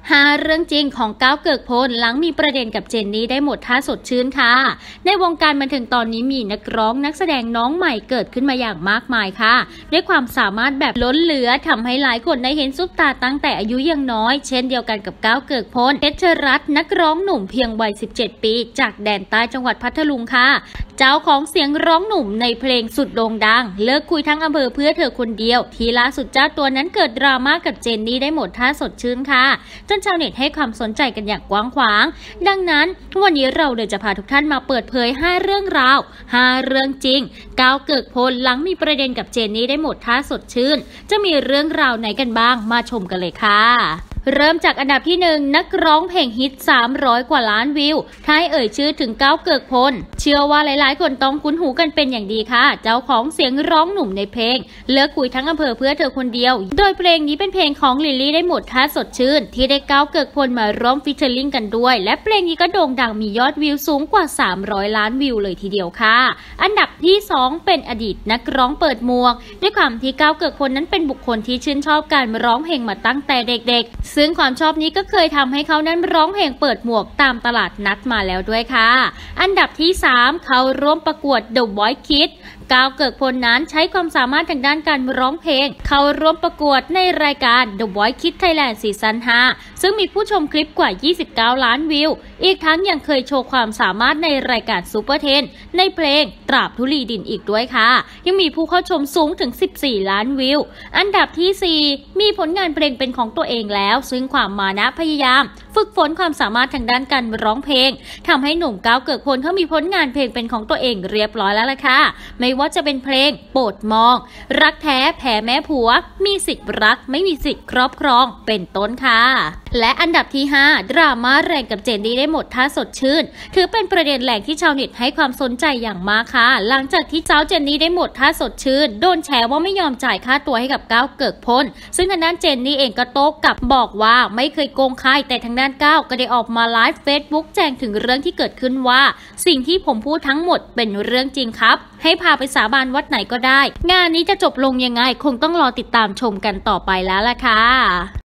5 เรื่องจริงของก้าวเกิกพลหลังมีประเด็นกับเจนนี่ได้หมดท่าสดชื่นค่ะในวงการบันเทิงตอนนี้มีนักร้องนักแสดงน้องใหม่เกิดขึ้นมาอย่างมากมายค่ะด้วยความสามารถแบบล้นเหลือทำให้หลายคนได้เห็นซุปตาตั้งแต่อายุยังน้อยเช่นเดียวกันกับก้าวเกิกพลเพชรรัตน์นักร้องหนุ่มเพียงวัย 17 ปีจากแดนใต้จังหวัดพัทลุงค่ะเจ้าของเสียงร้องหนุ่มในเพลงสุดโด่งดังเลิกคุยทั้งอำเภอเพื่อเธอคนเดียวที่ล่าสุดเจ้าตัวนั้นเกิดดราม่ากับเจนนี่ได้หมดท่าสดชื่นค่ะจนชาวเน็ตให้ความสนใจกันอย่างกว้างขวางดังนั้นวันนี้เราเลยจะพาทุกท่านมาเปิดเผย5 เรื่องราว 5 เรื่องจริงก้าวเกิกพลหลังมีประเด็นกับเจนนี่ได้หมดท่าสดชื่นจะมีเรื่องราวไหนกันบ้างมาชมกันเลยค่ะเริ่มจากอันดับที่1นักร้องเพลงฮิต300 กว่าล้านวิวถ้าให้เอ่ยชื่อถึงก้าวเกิกพลเชื่อว่าหลายๆคนต้องคุ้นหูกันเป็นอย่างดีค่ะเจ้าของเสียงร้องหนุ่มในเพลงเลิกคุยทั้งอำเภอเพื่อเธอคนเดียวโดยเพลงนี้เป็นเพลงของลิลลี่ได้หมดท่าสดชื่นที่ได้ก้าวเกิกพลมาร่วมฟีเจอริ่งกันด้วยและเพลงนี้ก็โด่งดังมียอดวิวสูงกว่า300 ล้านวิวเลยทีเดียวค่ะอันดับที่2เป็นอดีตนักร้องเปิดหมวกด้วยความที่ก้าวเกิกพลนั้นเป็นบุคคลที่ชื่นชอบการร้องเพลงมาตั้งแต่เด็กๆซึ่งความชอบนี้ก็เคยทำให้เขานั้นร้องเพลงเปิดหมวกตามตลาดนัดมาแล้วด้วยค่ะอันดับที่3เขาร่วมประกวด The Voice Kids ก้าวเกิกพลนั้นใช้ความสามารถทางด้านการร้องเพลงเขาร่วมประกวดในรายการ The Voice Kids Thailand ซีซั่น 5ซึ่งมีผู้ชมคลิปกว่า29 ล้านวิวอีกทั้งยังเคยโชว์ความสามารถในรายการซูเปอร์เทนในเพลงตราบธุลีดินอีกด้วยค่ะยังมีผู้เข้าชมสูงถึง14 ล้านวิวอันดับที่4มีผลงานเพลงเป็นของตัวเองแล้วซึ่งความมานะพยายามฝึกฝนความสามารถทางด้านการร้องเพลงทำให้หนุ่มก้าวเกิกพลเขามีผลงานเพลงเป็นของตัวเองเรียบร้อยแล้วล่ะค่ะไม่ว่าจะเป็นเพลงโปรดมองรักแท้แพ้แม่ผัวมีสิทธิ์รักไม่มีสิทธิ์ครอบครองเป็นต้นค่ะและอันดับที่5ดราม่าแรงกับเจนนี่ได้หมดท่าสดชื่นถือเป็นประเด็นแหลกที่ชาวเน็ตให้ความสนใจอย่างมากค่ะหลังจากที่เจ้าเจนนี่ได้หมดท่าสดชื่นโดนแฉว่าไม่ยอมจ่ายค่าตัวให้กับก้าวเกิกพลซึ่งทางด้านเจนนี่เองก็โต้กลับบอกว่าไม่เคยโกงใครแต่ทางด้านก้าวก็ได้ออกมาไลฟ์เฟซบุ๊กแจ้งถึงเรื่องที่เกิดขึ้นว่าสิ่งที่ผมพูดทั้งหมดเป็นเรื่องจริงครับให้พาไปสาบานวัดไหนก็ได้งานนี้จะจบลงยังไงคงต้องรอติดตามชมกันต่อไปแล้วล่ะค่ะ